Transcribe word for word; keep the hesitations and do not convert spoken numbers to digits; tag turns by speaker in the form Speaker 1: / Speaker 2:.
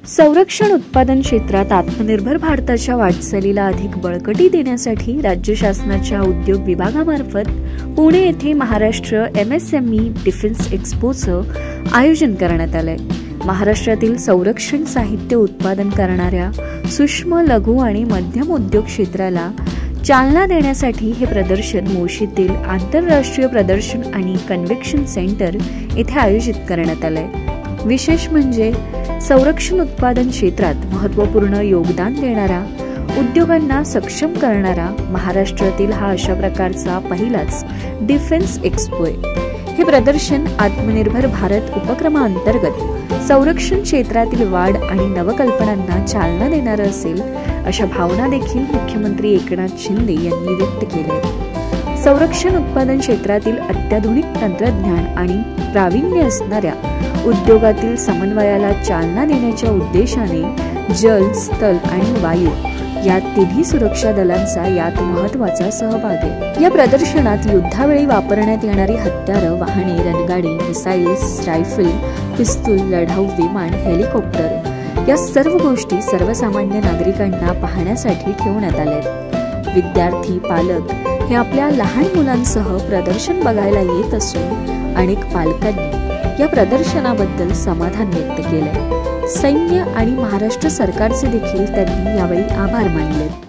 Speaker 1: संरक्षण उत्पादन क्षेत्रात आत्मनिर्भर भारताच्या वाटचालीला अधिक बळकटी देण्यासाठी राज्य शासनाच्या उद्योग विभागामार्फत पुणे येथे महाराष्ट्र एमएसएमई डिफेन्स एक्स्पोचं आयोजन करण्यात आलंय। महाराष्ट्रातील संरक्षण साहित्य उत्पादन करणाऱ्या सूक्ष्म लघु आणि मध्यम उद्योग क्षेत्राला चालना देण्यासाठी हे प्रदर्शन मोशीतील आंतरराष्ट्रीय प्रदर्शन आणि कन्व्हेन्शन सेंटर येथे आयोजित करण्यात आलंय। विशेष म्हणजे संरक्षण उत्पादन क्षेत्रात महत्त्वपूर्ण योगदान देणारा उद्योगांना सक्षम करणारा महाराष्ट्रातील हा अशा प्रकारचा पहिलाच डिफेन्स एक्स्पो आहे। हे प्रदर्शन आत्मनिर्भर भारत उपक्रमांतर्गत संरक्षण क्षेत्रातील वाढ आणि नवकल्पनांना चालना देणार असेल अशा भावना देखील मुख्यमंत्री एकनाथ शिंदे यांनी व्यक्त केल्या। संरक्षण उत्पादन क्षेत्रातील अत्याधुनिक तंत्रज्ञान आणि प्रावीण्य असणाऱ्या उद्योगातील समन्वयाला चालना देण्याच्या उद्देशाने जल, स्थल आणि वायू या तिन्ही सुरक्षा दलांचा यात महत्त्वाचा सहभाग आहे। या प्रदर्शनात युद्धावेळी वापरण्यात येणारी हत्यारं, वाहने, रणगाडी, मिसाइल्स, रायफल, पिस्तूल, लढाऊ विमान, हेलिकॉप्टर या सर्व गोष्टी सर्वसामान्य नागरिकांना पाहण्यासाठी ठेवण्यात आल्या। विद्यार्थी, पालक हे आपल्या लहान मुलांसह प्रदर्शन बघायला येत असून अनेक पालकांनी या प्रदर्शनाबद्दल समाधान व्यक्त केले। सैन्य आणि महाराष्ट्र सरकारचे देखील त्यांनी यावेळी आभार मानले।